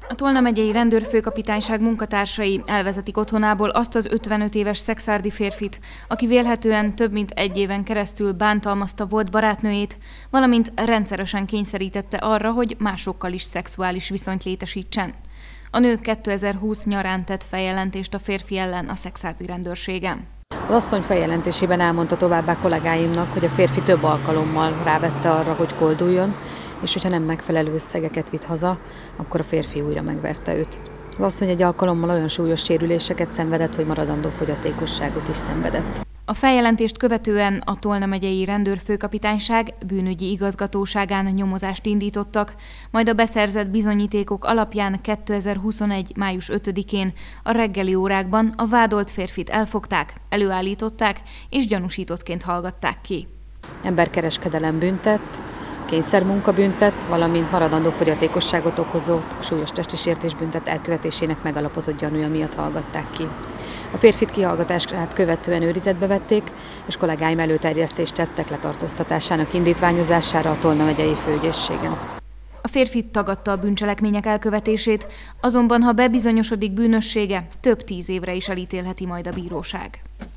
A Tolna megyei rendőrfőkapitányság munkatársai elvezetik otthonából azt az 55 éves szekszárdi férfit, aki vélhetően több mint egy éven keresztül bántalmazta volt barátnőjét, valamint rendszeresen kényszerítette arra, hogy másokkal is szexuális viszonyt létesítsen. A nő 2020 nyarán tett feljelentést a férfi ellen a szekszárdi rendőrségen. Az asszony feljelentésében elmondta továbbá kollégáimnak, hogy a férfi több alkalommal rávette arra, hogy kolduljon, és hogyha nem megfelelő összegeket vitt haza, akkor a férfi újra megverte őt. Az asszony egy alkalommal olyan súlyos sérüléseket szenvedett, hogy maradandó fogyatékosságot is szenvedett. A feljelentést követően a Tolna megyei rendőrfőkapitányság bűnügyi igazgatóságán nyomozást indítottak, majd a beszerzett bizonyítékok alapján 2021. május 5-én a reggeli órákban a vádolt férfit elfogták, előállították és gyanúsítottként hallgatták ki. Emberkereskedelem büntet, kényszermunkabüntet, valamint maradandó fogyatékosságot okozó súlyos testi sértésbüntet elkövetésének megalapozott gyanúja miatt hallgatták ki. A férfit kihallgatását követően őrizetbe vették, és kollégáim előterjesztést tettek letartóztatásának indítványozására a Tolna megyei főügyészségen. A férfi tagadta a bűncselekmények elkövetését, azonban ha bebizonyosodik bűnössége, több 10 évre is elítélheti majd a bíróság.